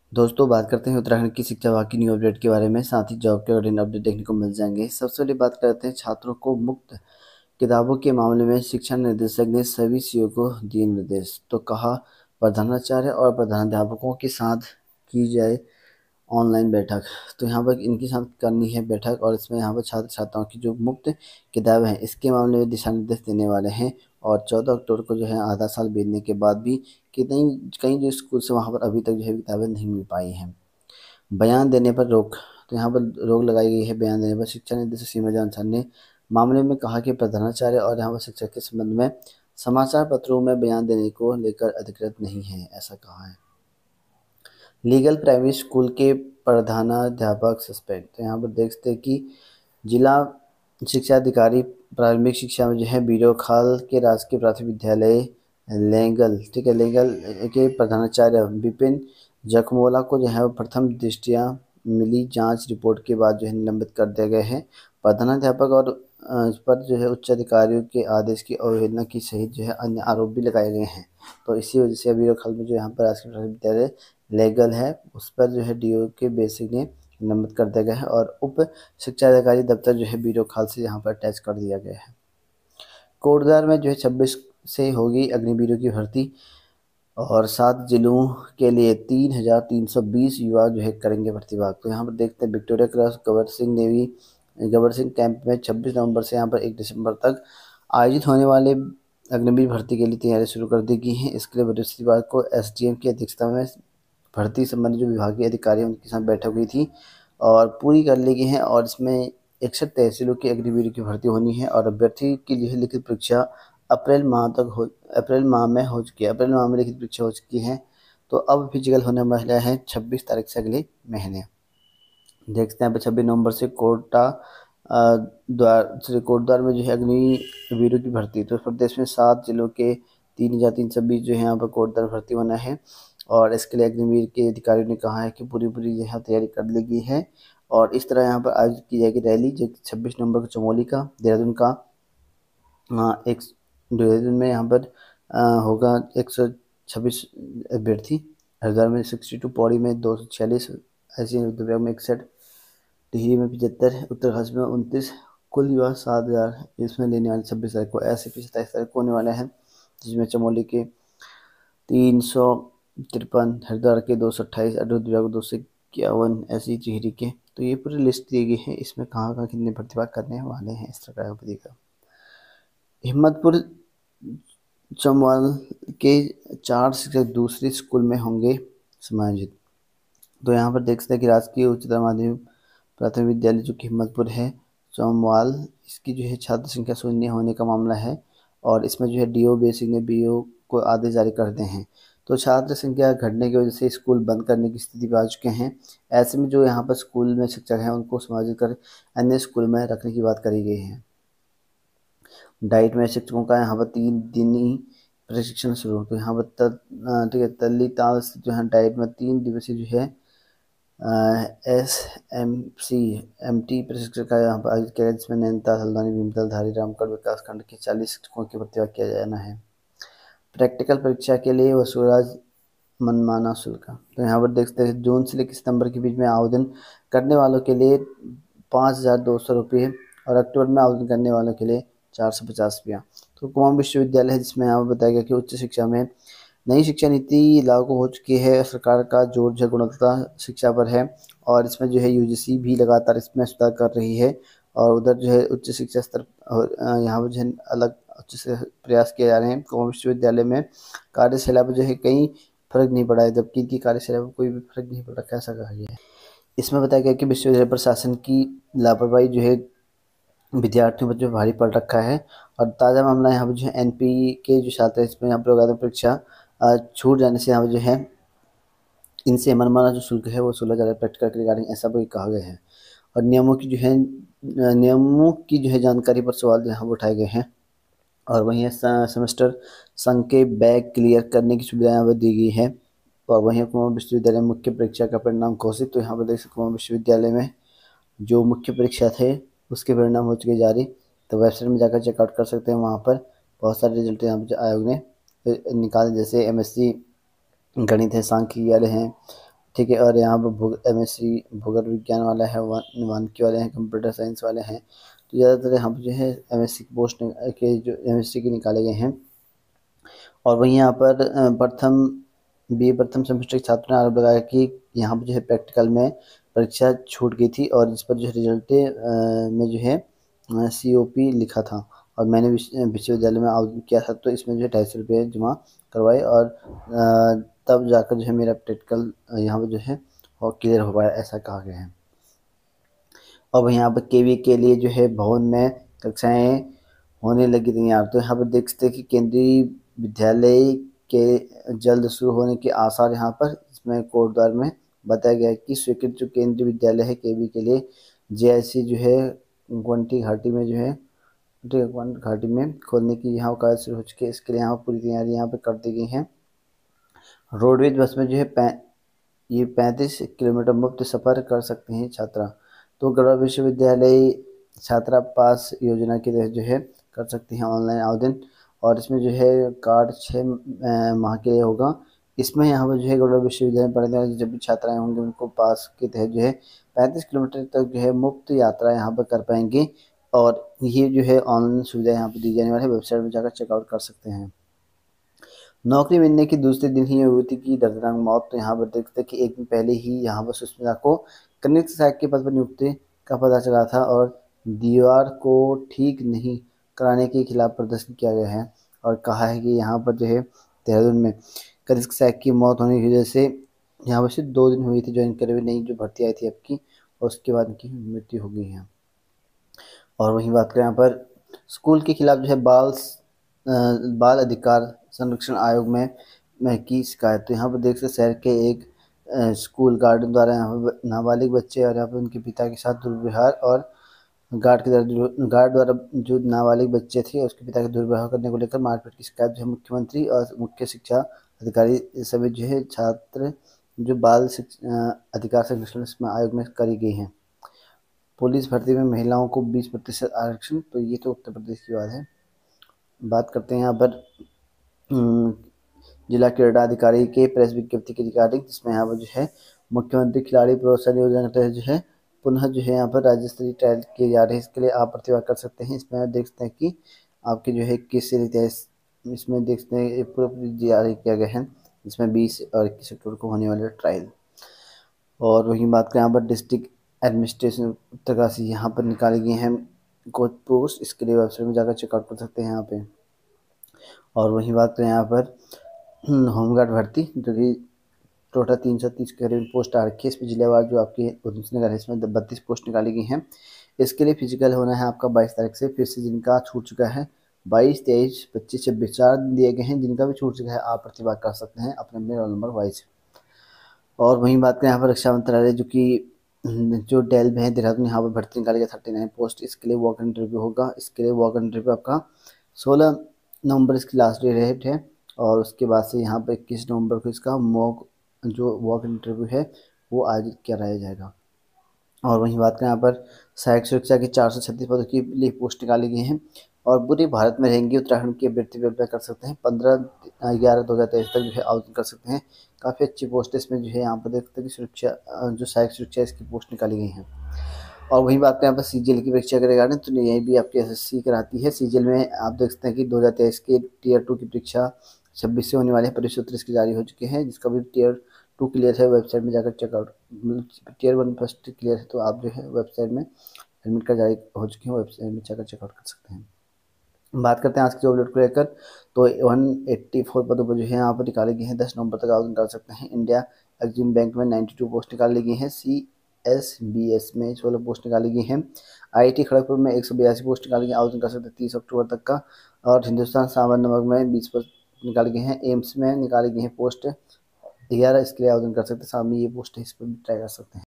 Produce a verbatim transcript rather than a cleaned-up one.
दोस्तों बात करते हैं उत्तराखंड की शिक्षा विभाग की न्यू अपडेट के बारे में। साथ ही जॉब के रिलेटेड अपडेट देखने को मिल जाएंगे। सबसे पहले बात करते हैं छात्रों को मुफ्त किताबों के मामले में शिक्षा निदेशक ने सभी सीओ को दिए निर्देश। तो कहा प्रधानाचार्य और प्रधानाध्यापकों के साथ की जाए ऑनलाइन बैठक। तो यहाँ पर इनके साथ करनी है बैठक और इसमें यहाँ पर छात्र छात्राओं की जो मुफ्त किताबें हैं इसके मामले में दिशा निर्देश देने वाले हैं। और चौदह अक्टूबर को जो है आधा साल बीतने के बाद भी कितनी कई जो स्कूल से वहाँ पर अभी तक जो है किताबें नहीं मिल पाई हैं। बयान देने पर रोक। तो यहाँ पर रोक लगाई गई है बयान देने पर। शिक्षा निदेशक सीमा जांच ने मामले में कहा कि प्रधानाचार्य और यहाँ पर शिक्षक के संबंध में समाचार पत्रों में बयान देने को लेकर अधिकृत नहीं है, ऐसा कहा है। लीगल प्राइमरी स्कूल के प्रधानाध्यापक सस्पेंड। तो यहाँ पर देखते हैं कि जिला शिक्षा अधिकारी प्रारंभिक शिक्षा में जो है बीरोखाल के राजकीय प्राथमिक विद्यालय लेंगल ठीक है लेंगल के प्रधानाचार्य विपिन जखमोला को जो है प्रथम दृष्टया मिली जांच रिपोर्ट के बाद जो है निलंबित कर दिया गया है। प्रधानाध्यापक और पर जो है उच्च अधिकारियों के आदेश की अवहेलना की सहित जो है अन्य आरोप भी लगाए गए हैं। तो इसी वजह से बीरोखाल में जो यहाँ पर राजकीय प्राथमिक विद्यालय लेगल है उस पर जो है डीओ के बेसिक ने निलंबित कर दिया गया है और उप शिक्षा अधिकारी दफ्तर जो है बीरोखाल से यहाँ पर अटैच कर दिया गया है। कोटद्वार में जो है छब्बीस से होगी अग्निवीरों की भर्ती और सात जिलों के लिए तीन हजार तीन सौ बीस युवा जो है करेंगे भर्ती भाग। तो यहाँ पर देखते हैं Victoria Cross Gabar Singh navy Gabar Singh camp में छब्बीस नवंबर से यहाँ पर एक दिसंबर तक आयोजित होने वाले अग्निवीर भर्ती के लिए तैयारी शुरू कर दी गई है। इसके लिए बृहस्पतिवार को एसडीएम की अध्यक्षता में भर्ती संबंधी जो विभागीय अधिकारी हैं उनके साथ बैठक हुई थी और पूरी कर ली गई है। और इसमें इकसठ तहसीलों की अग्निवीर की भर्ती होनी है और अभ्यर्थी की जो है लिखित परीक्षा अप्रैल माह तक हो अप्रैल माह में हो चुकी है अप्रैल माह में लिखित परीक्षा हो चुकी है। तो अब फिजिकल होने वाला है छब्बीस तारीख से अगले महीने। देखते हैं यहाँ पे छब्बीस नवंबर से कोटा द्वार श्री कोटद्वार में जो है अग्निवीरों की भर्ती। तो प्रदेश में सात जिलों के तीन हजार तीन सौ बीस जो है यहाँ पर कोटद्वार भर्ती होना है और इसके लिए अग्निवीर के अधिकारियों ने कहा है कि पूरी पूरी यहाँ तैयारी कर ली गई है। और इस तरह यहाँ पर आयोजित की जाएगी रैली जो छब्बीस नवंबर को चमोली का देहरादून का हाँ एक देहरादून में यहाँ पर आ, होगा एक सौ छब्बीस अभ्यर्थी, हरिद्वार में सिक्सटी टू, पौड़ी में दो सौ छियालीस, ऐसी रुद्रप्रयाग में इकसठ, टिहरी में पचहत्तर, उत्तरकाशी में उनतीस, कुल युवा सात हज़ार इसमें लेने वाले छब्बीस तारीख को। ऐसे भी सत्ताईस तारीख को होने वाले हैं जिसमें चमोली के तीन सौ तिरपन, हरिद्वार के दो सौ अट्ठाईस, रुद्रप्रयाग दो सौ इक्यावन, ऐसी टिहरी के। तो ये पूरी लिस्ट दी गई है, इसमें कहाँ कहाँ कितने भर्ती करने वाले हैं इस तरह का देगा। हिम्मतपुर चमवाल के चार शिक्षक दूसरे स्कूल में होंगे समायोजित। तो यहाँ पर देख सकते हैं कि राजकीय उच्चतर माध्यमिक प्राथमिक विद्यालय जो कि हिम्मतपुर है चमवाल, इसकी जो है छात्र संख्या शून्य होने का मामला है और इसमें जो है डीओ बेसिक ने बीओ को आदेश जारी करते हैं। तो छात्र संख्या घटने की वजह से स्कूल बंद करने की स्थिति पर आ चुके हैं। ऐसे में जो यहाँ पर स्कूल में शिक्षक हैं उनको समायोजित कर अन्य स्कूल में रखने की बात करी गई है। डाइट में शिक्षकों का यहाँ पर तीन दिन ही प्रशिक्षण शुरू। तो यहाँ पर ठीक है तल्ली ताल जो है डाइट में तीन दिवसीय जो है S M C M T प्रशिक्षण का यहाँ पर आयोजित किया गया जिसमें नैनीताल, हल्द्वानी, भीमताल, धारी, रामगढ़ विकास खंड के चालीस शिक्षकों की भर्ती किया जाना है। प्रैक्टिकल परीक्षा के लिए वसूराज मनमाना शुल्क। तो यहाँ पर देखते हैं जून से लेकर सितंबर के बीच में आवेदन करने वालों के लिए पाँच हज़ार दो सौ रुपये और अक्टूबर में आवेदन करने वालों के लिए चार सौ पचास रुपया। तो कुमाऊं विश्वविद्यालय है जिसमें यहाँ पर बताया गया कि उच्च शिक्षा में नई शिक्षा नीति लागू हो चुकी है। सरकार का जोर जो गुणवत्ता शिक्षा पर है और इसमें जो है यूजीसी भी लगातार इसमें सुधार कर रही है और उधर जो है उच्च शिक्षा स्तर यहाँ पर जो है अलग अच्छे से प्रयास किए जा रहे हैं। कुमाऊं विश्वविद्यालय में कार्यशाला पर जो है कई फर्क नहीं पड़ा है जबकि इनकी कार्यशाला पर कोई भी फर्क नहीं पड़ा, कैसा कहा गया है। इसमें बताया गया कि विश्वविद्यालय प्रशासन की लापरवाही जो है विद्यार्थियों पर जो भारी पड़ रखा है। और ताज़ा मामला यहाँ पर जो है एनपी के जो छात्र हैं इसमें यहाँ पर आवेदन परीक्षा छूट जाने से यहाँ पर जो है इनसे मनमाना जो शुल्क है वो सोलह हज़ार प्रैक्टिकल के रिगार्डिंग ऐसा भी कहा गया है। और नियमों की जो है नियमों की जो है जानकारी पर सवाल यहाँ पर उठाए गए हैं और वहीं सेमेस्टर संघ के बैग क्लियर करने की सुविधा यहाँ पर दी गई है। और वहीं कुमाऊं विश्वविद्यालय में मुख्य परीक्षा का परिणाम घोषित। तो यहाँ पर देख सकते कुमाऊं विश्वविद्यालय में जो मुख्य परीक्षा थे उसके परिणाम हो चुके जारी। तो वेबसाइट में जाकर चेकआउट कर सकते हैं, वहाँ पर बहुत सारे रिजल्ट यहाँ पर आयोग ने निकाले जैसे एमएससी गणित है, सांख्यिकी वाले हैं, ठीक है। और यहाँ पर भूग एम एस सी भूगोल विज्ञान वाला है, वन वानिकी वाले हैं, कंप्यूटर साइंस वाले हैं। तो ज़्यादातर यहाँ पर जो है एम एस सी की पोस्ट के जो एम एस सी के निकाले गए हैं। और वहीं यहाँ पर प्रथम बी प्रथम सेमेस्टर के छात्रों ने आरोप लगाया कि यहाँ पर जो है प्रैक्टिकल में परीक्षा छूट गई थी और इस पर जो है रिजल्ट में जो है सी ओ पी लिखा था और मैंने विश्वविद्यालय में आवेदन किया था, तो इसमें जो है ढाई सौ रुपये जमा करवाए और तब जाकर जो है मेरा प्रैक्टिकल यहाँ पर जो है और क्लियर हो पाया, ऐसा कहा गया है। और वहीं यहाँ पर के वी के लिए जो है भवन में कक्षाएँ होने लगी तैयार। तो यहाँ पर देख सकते हैं कि केंद्रीय विद्यालय के जल्द शुरू होने के आसार यहाँ पर इसमें कोटद्वार में बताया गया है कि स्वीकृत जो केंद्रीय विद्यालय है के वी के लिए जे आई सी जो है गुवाहाटी घाटी में जो है घाटी में खोलने की यहाँ कार्य शुरू हो चुकी है। इसके लिए यहाँ पूरी तैयारी यहाँ पर कर दी गई है। रोडवेज बस में जो है पै ये पैंतीस किलोमीटर मुफ्त सफ़र कर सकते हैं छात्रा। तो गढ़वा विश्वविद्यालय छात्रा पास योजना के तहत जो है कर सकती हैं ऑनलाइन आवेदन और इसमें जो है कार्ड छः माह के लिए होगा। इसमें यहाँ पर जो है गढ़वा विश्वविद्यालय में पढ़ने वाले जब भी छात्राएं होंगे उनको पास के तहत जो है पैंतीस किलोमीटर तक जो है मुफ्त यात्रा यहाँ पर कर पाएंगे और ये जो है ऑनलाइन सुविधा यहाँ पर दी जाने वाली है। वेबसाइट पर जाकर चेकआउट कर सकते हैं। नौकरी मिलने के दूसरे दिन ही युवती की दर्दनाक मौत। तो यहाँ पर देखते हैं कि एक दिन पहले ही यहाँ पर सुष्मिता को कनिष्ठ सहायक के पद पर नियुक्ति का पता चला था और दीवार को ठीक नहीं कराने के खिलाफ प्रदर्शन किया गया है और कहा है कि यहाँ पर जो है देहरादून में कनिष्ठ सहायक की मौत होने की वजह से यहाँ पर सिर्फ दो दिन हुई थी ज्वाइन करे हुए, नई जो भर्ती आई थी आपकी और उसके बाद इनकी मृत्यु हो गई है। और वहीं बात करें यहाँ पर स्कूल के खिलाफ जो है बाल बाल अधिकार संरक्षण आयोग में में की शिकायत। तो यहाँ पर देख सकते शहर के एक आ, स्कूल गार्डन द्वारा यहाँ पर नाबालिग बच्चे और यहाँ पर उनके पिता के साथ दुर्व्यवहार और गार्ड के द्वारा गार्ड द्वारा जो नाबालिग बच्चे थे उसके पिता के दुर्व्यवहार करने को लेकर मारपीट की शिकायत जो है मुख्यमंत्री और मुख्य शिक्षा अधिकारी सभी जो है छात्र जो बाल अधिकार संरक्षण आयोग में करी गई हैं। पुलिस भर्ती में महिलाओं को बीस प्रतिशत आरक्षण। तो ये तो उत्तर प्रदेश की बात है। बात करते हैं यहाँ पर जिला क्रीड़ा अधिकारी के प्रेस विज्ञप्ति के रिगार्डिंग, जिसमें यहाँ पर जो है मुख्यमंत्री खिलाड़ी प्रोत्साहन योजना के तहत जो है पुनः जो है यहाँ पर राज्य स्तरीय ट्रायल किए जा रहे हैं। इसके लिए आप प्रतिभा कर सकते हैं। इसमें आप देख सकते हैं कि आपके जो है किस रीति इसमें देख सकते हैं पूरा जारी किया गया है, जिसमें बीस और इक्कीस अक्टूबर को होने वाले ट्रायल। और वहीं बात करें यहाँ पर डिस्ट्रिक्ट एडमिनिस्ट्रेशन उत्तरकाशी यहाँ पर निकाली गई हैं कोच पोस्ट। इसके लिए वेबसाइट में जाकर चेकआउट कर सकते हैं यहाँ पे। और वहीं बात करें यहाँ पर होमगार्ड भर्ती जो कि टोटल तीन सौ तीस के करीब पोस्ट आ रखी है। इसमें जिलेवार जो आपकी उधमसिंह नगर है इसमें बत्तीस पोस्ट निकाली गई हैं। इसके लिए फिजिकल होना है आपका बाईस तारीख से, फिर से जिनका छूट चुका है बाईस तेईस पच्चीस छब्बीस चार दिन दिए गए हैं। जिनका भी छूट चुका है आप प्रतिभा कर सकते हैं अपने अपने रोल नंबर वाइज। और वहीं बात करें यहाँ पर रक्षा मंत्रालय जो कि जो डेल में है देहरादून, यहाँ पर भर्ती निकाली गई थर्टी नाइन पोस्ट। इसके लिए वॉक इंटरव्यू होगा। इसके लिए वॉक इंटरव्यू आपका सोलह नवंबर इसकी लास्ट डेट है और उसके बाद से यहाँ पर इक्कीस नवंबर को इसका मॉक जो वॉक इंटरव्यू है वो आयोजित किया जाएगा। और वहीं बात करें यहाँ पर सहायक सुरक्षा की चार सौ छत्तीस पदों के लिए पोस्ट निकाली गई हैं और पूरे भारत में रहेंगी। उत्तराखंड की अभ्यर्थी भी अप्लाई कर सकते हैं। पंद्रह ग्यारह दो हज़ार तेईस तक जो है आवेदन कर सकते हैं। काफ़ी अच्छी पोस्ट है इसमें जो है यहाँ पर देख सकते हैं कि सुरक्षा जो सहायक सुरक्षा इसकी पोस्ट निकाली गई हैं। और वहीं बात करें यहाँ पर सी जी एल की परीक्षा के रिगार्डिंग, तो यही भी आपकी एस एस सी कराती है। सी जी एल में आप देख सकते हैं कि दो हज़ार तेईस के टीयर टू की परीक्षा छब्बीस से होने वाली है। परिसूत्र इसकी जारी हो चुके हैं। जिसका भी टीयर टू क्लियर है वेबसाइट में जाकर check out, tier one first clear है तो आप जो है वेबसाइट में एडमिट कार्ड जारी हो चुके हैं, वेबसाइट में जाकर चेकआउट कर सकते हैं। बात करते हैं आज की जॉब अपडेट को लेकर, तो एक सौ चौरासी पदों पर जो है यहाँ पर निकाले गए हैं। दस नवंबर तक आवेदन कर सकते हैं। इंडिया एग्जिम बैंक में बानवे पोस्ट निकाली गई हैं। सी एस बी एस में सोलह पोस्ट निकाली गई हैं। आई आई टी खड़गपुर में एक सौ बयासी पोस्ट निकाली गई, आवेदन कर सकते हैं तीस अक्टूबर तक का। और हिंदुस्तान सावर नमक में बीस पोस्ट निकाली गई हैं। एम्स में निकाली गई हैं पोस्ट ग्यारह, इसके लिए आवेदन कर सकते हैं। सामने ये पोस्ट है, इस पर भी ट्राई कर सकते हैं।